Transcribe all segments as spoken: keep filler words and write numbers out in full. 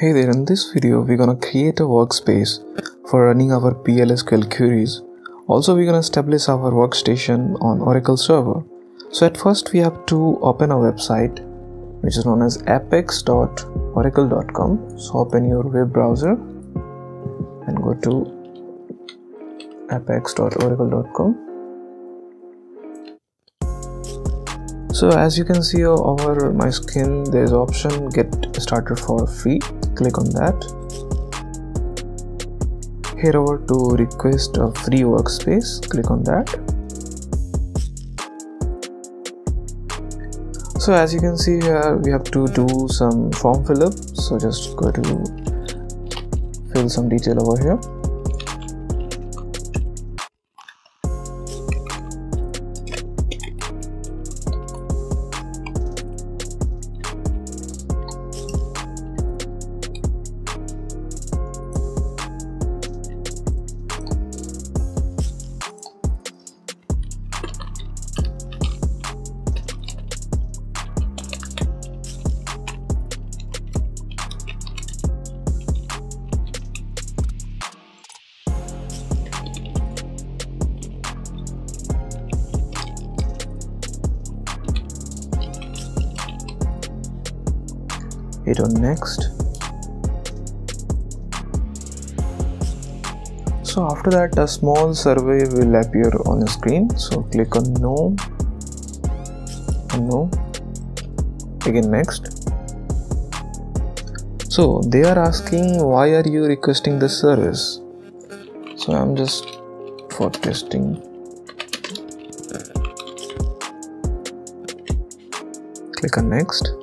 Hey there, in this video we're gonna create a workspace for running our P L S Q L queries. Also we're gonna establish our workstation on Oracle server. So at first we have to open a website which is known as apex dot oracle dot com. So open your web browser and go to apex dot oracle dot com. So as you can see over my screen, there is option get started for free. Click on that. Head over to request a free workspace. Click on that. So as you can see here, we have to do some form fill up. So just go to fill some detail over here. Hit on next. So after that a small survey will appear on the screen. So click on no and no. Again next. So they are asking why are you requesting this service. So I'm just for testing. Click on next.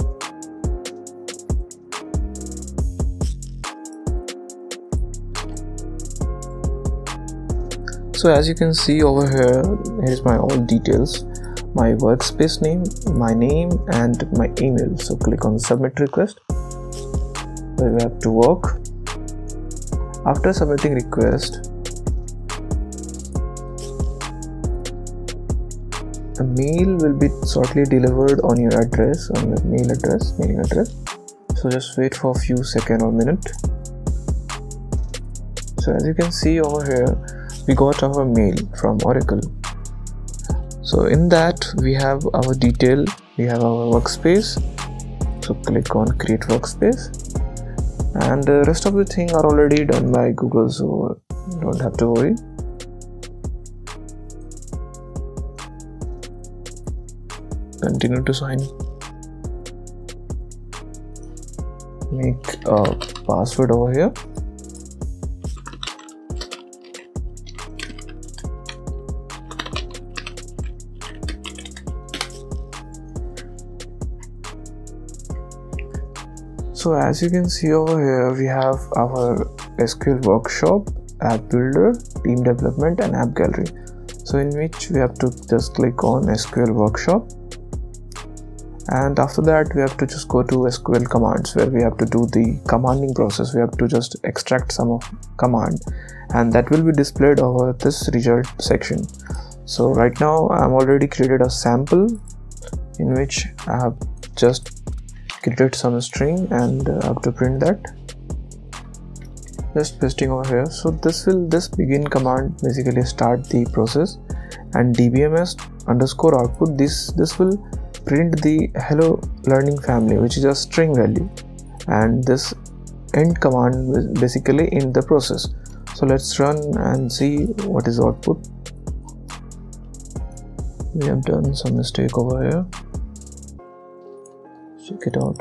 So as you can see over here, here's my all details, my workspace name, my name and my email. So click on submit request where we have to work. After submitting request, a mail will be shortly delivered on your address, on your mail address, mailing address. So just wait for a few seconds or minute. So as you can see over here, we got our mail from Oracle. So in that we have our detail, we have our workspace. So click on create workspace, and the rest of the thing are already done by Google, so don't have to worry. Continue to sign. Make a password over here. So as you can see over here, we have our S Q L workshop, app builder, team development and app gallery. So in which we have to just click on S Q L workshop, and after that we have to just go to S Q L commands where we have to do the commanding process. We have to just extract some of command, and that will be displayed over this result section. So right now I'm already created a sample in which I have just created some string and uh, have to print that. Just pasting over here. So this will this begin command basically start the process, and dbms underscore output, this this will print the hello learning family, which is a string value, and this end command will basically end the process. So let's run and see what is output. We have done some mistake over here. Check it out.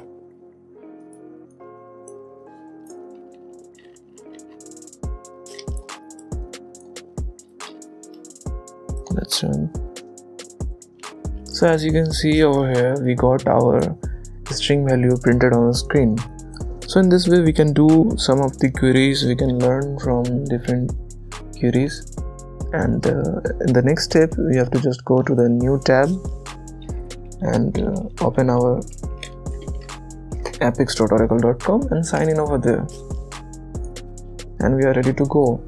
Let's run. So as you can see over here, we got our string value printed on the screen. So in this way we can do some of the queries, we can learn from different queries, and uh, in the next step we have to just go to the new tab and uh, open our apex dot oracle dot com and sign in over there, and we are ready to go.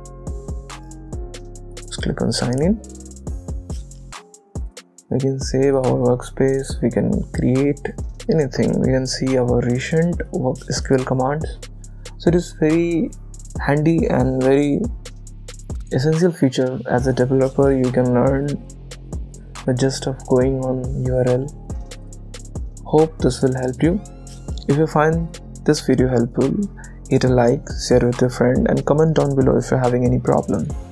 Just click on sign in. We can save our workspace, we can create anything. We can see our recent work S Q L commands. So it is very handy and very essential feature. As a developer, you can learn the gist of going on U R L. Hope this will help you. If you find this video helpful, hit a like, share with your friend, and comment down below if you're having any problem.